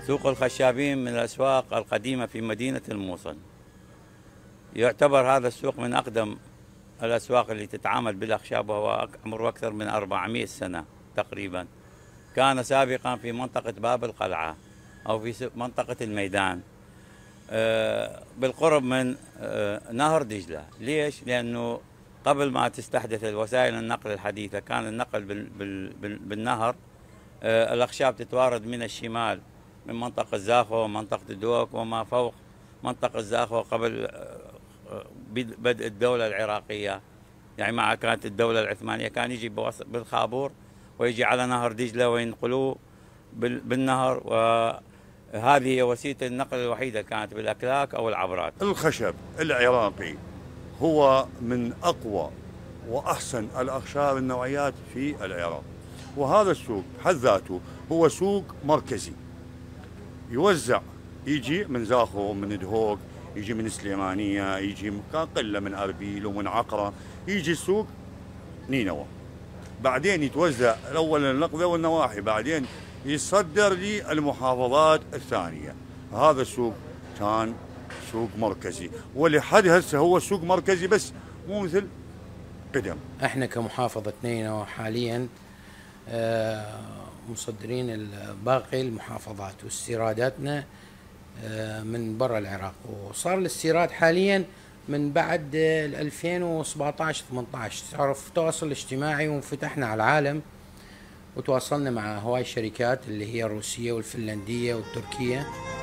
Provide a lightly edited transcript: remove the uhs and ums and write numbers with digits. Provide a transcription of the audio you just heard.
سوق الخشابين من الأسواق القديمة في مدينة الموصل. يعتبر هذا السوق من أقدم الأسواق اللي تتعامل بالأخشاب، وهو عمره أكثر من 400 سنة تقريبا. كان سابقا في منطقة باب القلعة أو في منطقة الميدان، بالقرب من نهر دجلة. ليش؟ لأنه قبل ما تستحدث الوسائل النقل الحديثة كان النقل بالنهر. الأخشاب تتوارد من الشمال من منطقة زاخو ومنطقة الدوك وما فوق منطقة زاخو قبل بدء الدولة العراقية. يعني مع كانت الدولة العثمانية كان يجي بالخابور ويجي على نهر دجلة وينقلوه بالنهر، وهذه هي وسيلة النقل الوحيدة كانت بالأكلاك أو العبرات. الخشب العراقي هو من أقوى وأحسن الأخشاب النوعيات في العراق، وهذا السوق بحد ذاته هو سوق مركزي يوزع، يجي من زاخو، من دهوك، يجي من سليمانية، يجي من قلة من أربيل ومن عقرة، يجي السوق نينوى، بعدين يتوزع الأول النقبة والنواحي، بعدين يصدر للمحافظات الثانية. هذا السوق كان سوق مركزي، ولحد هسه هو سوق مركزي بس مو مثل قدم. احنا كمحافظة نينوى حاليا مصدرين باقي المحافظات، واستيراداتنا من برا العراق، وصار الاستيراد حاليا من بعد 2017 18 تعرف التواصل الاجتماعي، وانفتحنا على العالم وتواصلنا مع هواي الشركات اللي هي الروسية والفنلندية والتركية.